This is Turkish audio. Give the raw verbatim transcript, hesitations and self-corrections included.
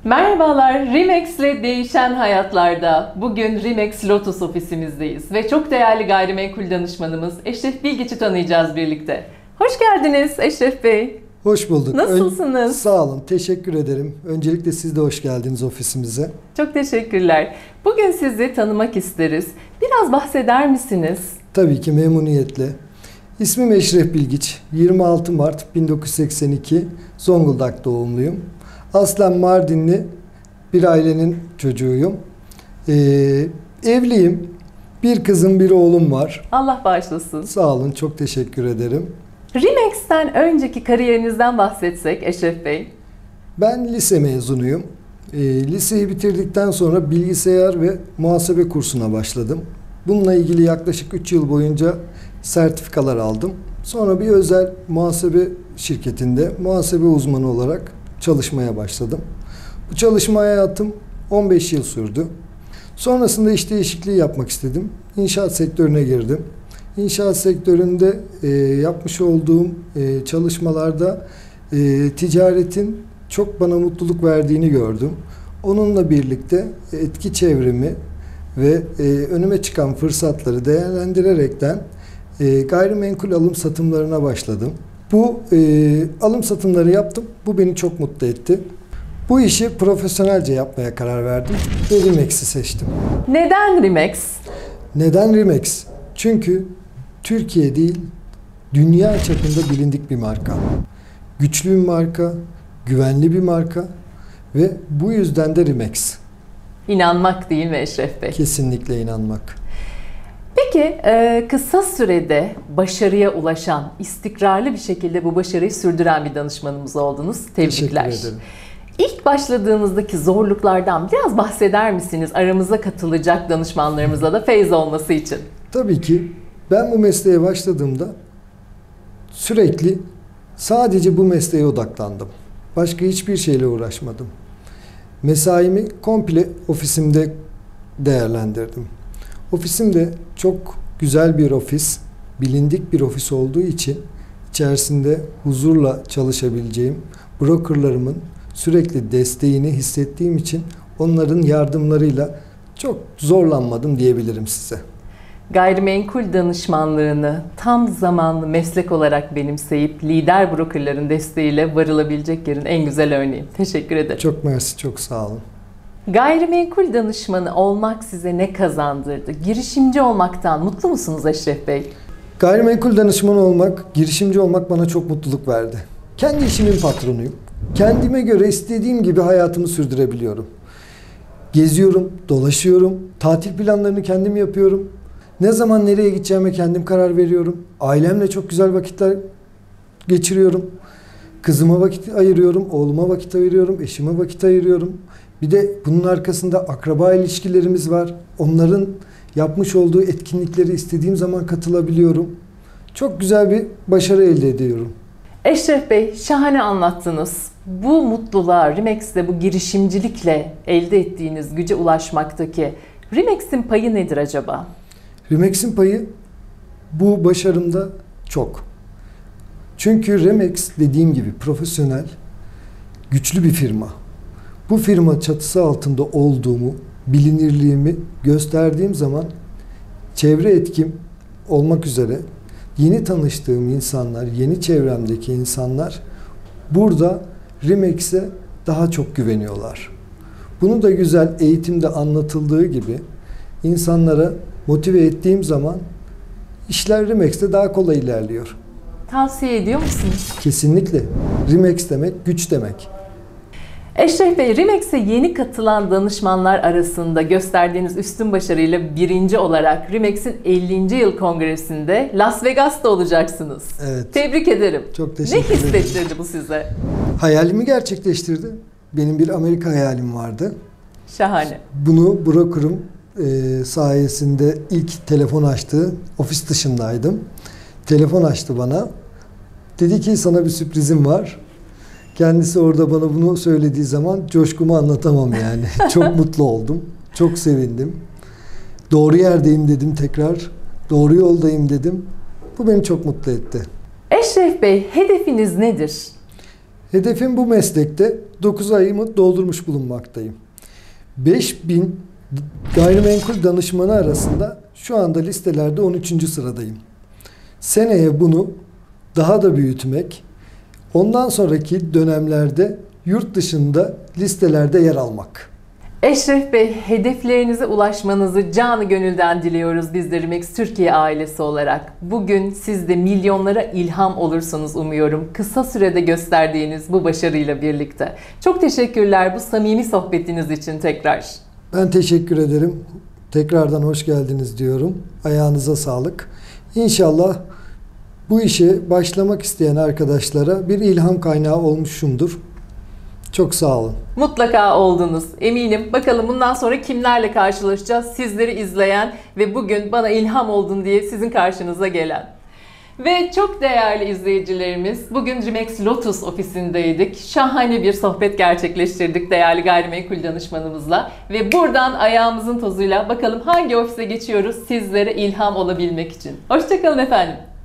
Merhabalar, Remax ile değişen hayatlarda. Bugün Remax Lotus ofisimizdeyiz ve çok değerli gayrimenkul danışmanımız Eşref Bilgiç'i tanıyacağız birlikte. Hoş geldiniz Eşref Bey. Hoş bulduk. Nasılsınız? Ön... Sağ olun, teşekkür ederim. Öncelikle siz de hoş geldiniz ofisimize. Çok teşekkürler. Bugün sizi tanımak isteriz. Biraz bahseder misiniz? Tabii ki memnuniyetle. İsmim Eşref Bilgiç. yirmi altı Mart bin dokuz yüz seksen iki Zonguldak doğumluyum. Aslen Mardinli bir ailenin çocuğuyum. Ee, evliyim. Bir kızım, bir oğlum var. Allah bağışlasın. Sağ olun, çok teşekkür ederim. Remax'ten önceki kariyerinizden bahsetsek Eşref Bey. Ben lise mezunuyum. E, liseyi bitirdikten sonra bilgisayar ve muhasebe kursuna başladım. Bununla ilgili yaklaşık üç yıl boyunca sertifikalar aldım. Sonra bir özel muhasebe şirketinde muhasebe uzmanı olarak çalışmaya başladım. Bu çalışma hayatım on beş yıl sürdü. Sonrasında iş değişikliği yapmak istedim. İnşaat sektörüne girdim. İnşaat sektöründe e, yapmış olduğum e, çalışmalarda e, ticaretin çok bana mutluluk verdiğini gördüm. Onunla birlikte etki çevremi ve e, önüme çıkan fırsatları değerlendirerekten e, gayrimenkul alım satımlarına başladım. Bu e, alım satımları yaptım. Bu beni çok mutlu etti. Bu işi profesyonelce yapmaya karar verdim ve Remax'i seçtim. Neden Remax? Neden Remax? Çünkü Türkiye değil, dünya çapında bilindik bir marka. Güçlü bir marka, güvenli bir marka ve bu yüzden de Remax. İnanmak değil mi Eşref Bey? Kesinlikle inanmak. Peki kısa sürede başarıya ulaşan, istikrarlı bir şekilde bu başarıyı sürdüren bir danışmanımız oldunuz. Tebrikler. Teşekkür ederim. İlk başladığınızdaki zorluklardan biraz bahseder misiniz? Aramıza katılacak danışmanlarımıza da feyz olması için. Tabii ki. Ben bu mesleğe başladığımda sürekli sadece bu mesleğe odaklandım. Başka hiçbir şeyle uğraşmadım. Mesaimi komple ofisimde değerlendirdim. Ofisim de çok güzel bir ofis, bilindik bir ofis olduğu için içerisinde huzurla çalışabileceğim, brokerlarımın sürekli desteğini hissettiğim için onların yardımlarıyla çok zorlanmadım diyebilirim size. Gayrimenkul danışmanlığını tam zamanlı meslek olarak benimseyip lider brokerların desteğiyle varılabilecek yerin en güzel örneği. Teşekkür ederim. Çok mersi, çok sağ olun. Gayrimenkul danışmanı olmak size ne kazandırdı? Girişimci olmaktan mutlu musunuz Eşref Bey? Gayrimenkul danışmanı olmak, girişimci olmak bana çok mutluluk verdi. Kendi işimin patronuyum. Kendime göre istediğim gibi hayatımı sürdürebiliyorum. Geziyorum, dolaşıyorum, tatil planlarını kendim yapıyorum. Ne zaman nereye gideceğime kendim karar veriyorum. Ailemle çok güzel vakitler geçiriyorum. Kızıma vakit ayırıyorum, oğluma vakit ayırıyorum, eşime vakit ayırıyorum. Bir de bunun arkasında akraba ilişkilerimiz var. Onların yapmış olduğu etkinlikleri istediğim zaman katılabiliyorum. Çok güzel bir başarı elde ediyorum. Eşref Bey, şahane anlattınız. Bu mutluluğa, Remax'te bu girişimcilikle elde ettiğiniz güce ulaşmaktaki Remax'in payı nedir acaba? Remax'in payı bu başarımda çok. Çünkü Remax dediğim gibi profesyonel, güçlü bir firma. Bu firma çatısı altında olduğumu, bilinirliğimi gösterdiğim zaman çevre etkim olmak üzere yeni tanıştığım insanlar, yeni çevremdeki insanlar burada Remax'e daha çok güveniyorlar. Bunu da güzel eğitimde anlatıldığı gibi insanlara motive ettiğim zaman işler Remax'te daha kolay ilerliyor. Tavsiye ediyor musunuz? Kesinlikle. Remax demek güç demek. Eşref Bey, Remax'e yeni katılan danışmanlar arasında gösterdiğiniz üstün başarıyla birinci olarak Remax'in ellinci yıl kongresinde Las Vegas'ta olacaksınız. Evet. Tebrik ederim. Çok teşekkür ederim. Ne hissettirdi bu size? Hayalimi gerçekleştirdi. Benim bir Amerika hayalim vardı. Şahane. Bunu broker'ım e, sayesinde ilk telefon açtı. Ofis dışındaydım. Telefon açtı bana. Dedi ki sana bir sürprizim var. Kendisi orada bana bunu söylediği zaman coşkumu anlatamam yani. Çok mutlu oldum. Çok sevindim. Doğru yerdeyim dedim tekrar. Doğru yoldayım dedim. Bu beni çok mutlu etti. Eşref Bey, hedefiniz nedir? Hedefim bu meslekte dokuz ayımı doldurmuş bulunmaktayım. beş bin gayrimenkul danışmanı arasında şu anda listelerde on üçüncü sıradayım. Seneye bunu daha da büyütmek, ondan sonraki dönemlerde yurt dışında listelerde yer almak. Eşref Bey, hedeflerinize ulaşmanızı canı gönülden diliyoruz biz de Rimex Türkiye ailesi olarak. Bugün siz de milyonlara ilham olursunuz umuyorum. Kısa sürede gösterdiğiniz bu başarıyla birlikte. Çok teşekkürler bu samimi sohbetiniz için tekrar. Ben teşekkür ederim. Tekrardan hoş geldiniz diyorum. Ayağınıza sağlık. İnşallah bu işe başlamak isteyen arkadaşlara bir ilham kaynağı olmuşumdur. Çok sağ olun. Mutlaka oldunuz. Eminim. Bakalım bundan sonra kimlerle karşılaşacağız? Sizleri izleyen ve bugün bana ilham oldun diye sizin karşınıza gelen. Ve çok değerli izleyicilerimiz, bugün Rimex Lotus ofisindeydik. Şahane bir sohbet gerçekleştirdik değerli gayrimenkul danışmanımızla. Ve buradan ayağımızın tozuyla bakalım hangi ofise geçiyoruz sizlere ilham olabilmek için. Hoşça kalın efendim.